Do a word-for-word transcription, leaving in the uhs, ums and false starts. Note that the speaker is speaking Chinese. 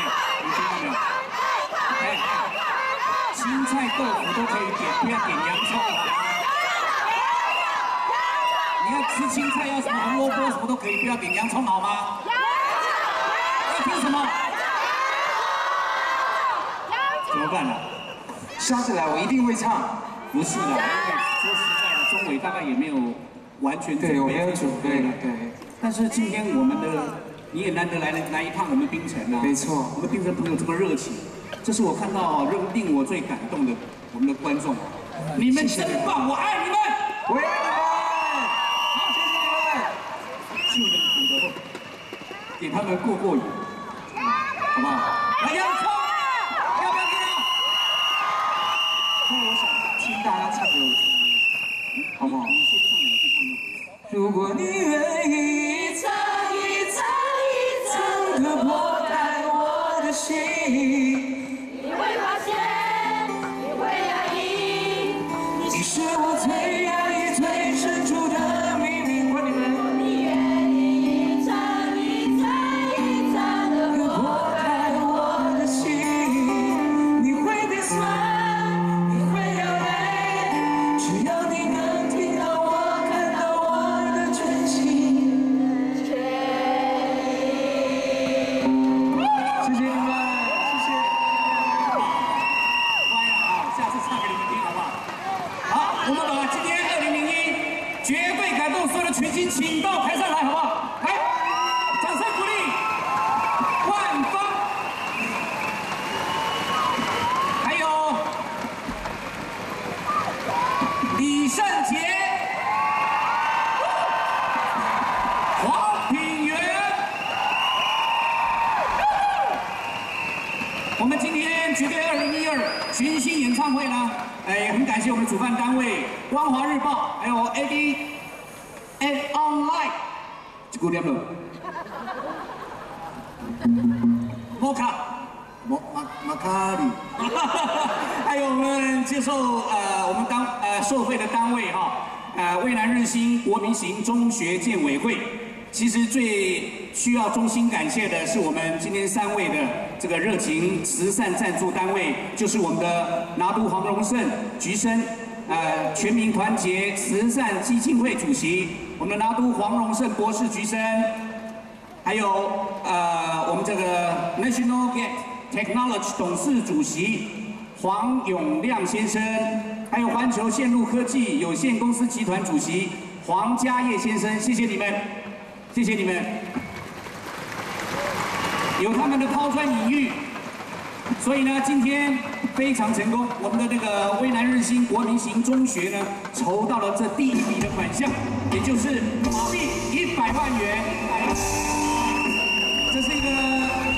你听到没有？哎哎，青菜豆腐都可以点，不要点洋葱好吗？你要吃青菜，要什么红萝卜什么都可以，不要点洋葱好吗？要听什么？怎么办呢？ 下次来我一定会唱。 不是的，因为说实在的，钟伟大概也没有完全准备。 对，我没有准备。对。 但是今天我们的你也难得来来一趟我们槟城啊。 没错。 我们槟城朋友这么热情，这是我看到令令我最感动的我们的观众。你们真棒，我爱你们。 我爱你们。好，谢谢你们。 就能补的后，给他们过过瘾，好不好？来，洋葱，要不要听啊？ 那我想听大家唱给我听，好不好？ 你先唱两句，他们回。 如果你愿意一场一场一场的破开我的心， 你会发现，你会压抑， 你是我最压抑、最深处的秘密。问你们， 你愿意一场一场一场的破开我的心，你会变酸。 全新请到台上来，好不好？来，掌声鼓励，万芳，还有李圣杰、黄品源。我们今天绝对二零一二全新演唱会呢，呃，也很感谢我们的主办单位《光华日报》，还有 A D。And online， 几点了？摩卡，摩马马卡里，还有我们接受呃我们当呃受惠的单位哈，呃蔚南日新国民型中学建委会。其实最需要衷心感谢的是我们今天三位的这个热情慈善赞助单位，就是我们的拿督黄荣胜局生。呃，全民团结慈善基金会主席，我们的拿督黄荣胜博士局生，还有呃，我们这个 National Gate Technology 董事主席黄永亮先生，还有环球线路科技有限公司集团主席黄家业先生，谢谢你们，谢谢你们，有他们的抛砖引玉，所以呢，今天。非常成功，我们的那个蔚南日新国民型中学呢，筹到了这第一笔的款项，也就是马币一百万元。这是一个